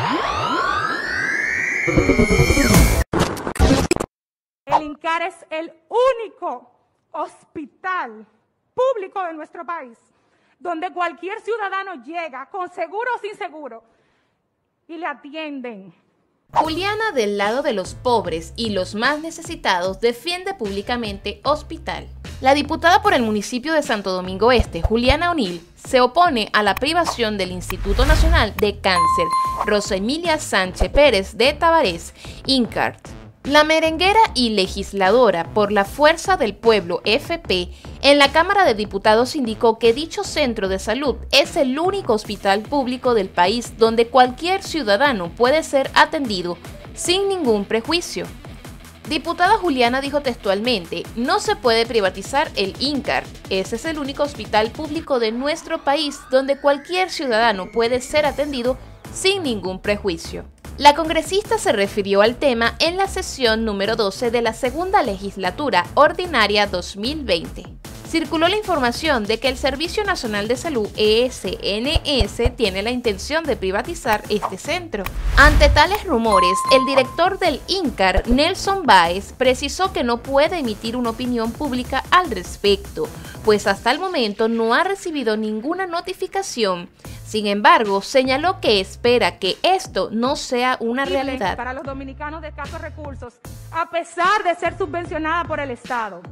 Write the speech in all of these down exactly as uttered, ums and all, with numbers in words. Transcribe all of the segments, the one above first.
El INCAR es el único hospital público de nuestro país donde cualquier ciudadano llega con seguro o sin seguro y le atienden. Juliana, del lado de los pobres y los más necesitados, defiende públicamente hospital. La diputada por el municipio de Santo Domingo Este, Juliana O'Neill, se opone a la privación del Instituto Nacional de Cáncer Rosa Emilia Sánchez Pérez de Tabarés, INCAR. La merenguera y legisladora por la Fuerza del Pueblo F P en la Cámara de Diputados indicó que dicho centro de salud es el único hospital público del país donde cualquier ciudadano puede ser atendido sin ningún prejuicio. Diputada Juliana dijo textualmente: no se puede privatizar el INCAR, ese es el único hospital público de nuestro país donde cualquier ciudadano puede ser atendido sin ningún prejuicio. La congresista se refirió al tema en la sesión número doce de la segunda legislatura ordinaria dos mil veinte. Circuló la información de que el Servicio Nacional de Salud, E S N S, tiene la intención de privatizar este centro. Ante tales rumores, el director del INCAR, Nelson Báez, precisó que no puede emitir una opinión pública al respecto, pues hasta el momento no ha recibido ninguna notificación. Sin embargo, señaló que espera que esto no sea una realidad. Para los dominicanos de escasos recursos, a pesar de ser subvencionada por el Estado.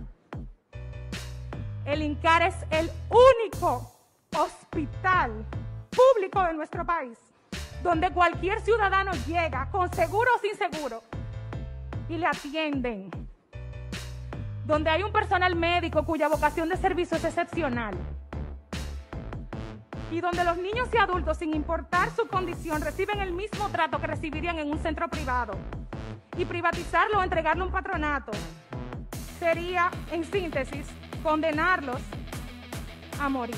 El INCAR es el único hospital público de nuestro país donde cualquier ciudadano llega con seguro o sin seguro y le atienden. Donde hay un personal médico cuya vocación de servicio es excepcional. Y donde los niños y adultos, sin importar su condición, reciben el mismo trato que recibirían en un centro privado. Y privatizarlo o entregarlo a un patronato sería, en síntesis, condenarlos a morir.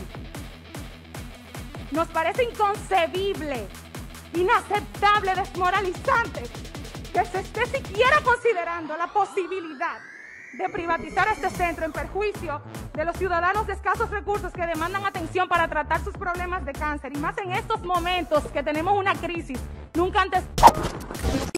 Nos parece inconcebible, inaceptable, desmoralizante que se esté siquiera considerando la posibilidad de privatizar este centro en perjuicio de los ciudadanos de escasos recursos que demandan atención para tratar sus problemas de cáncer, y más en estos momentos que tenemos una crisis nunca antes.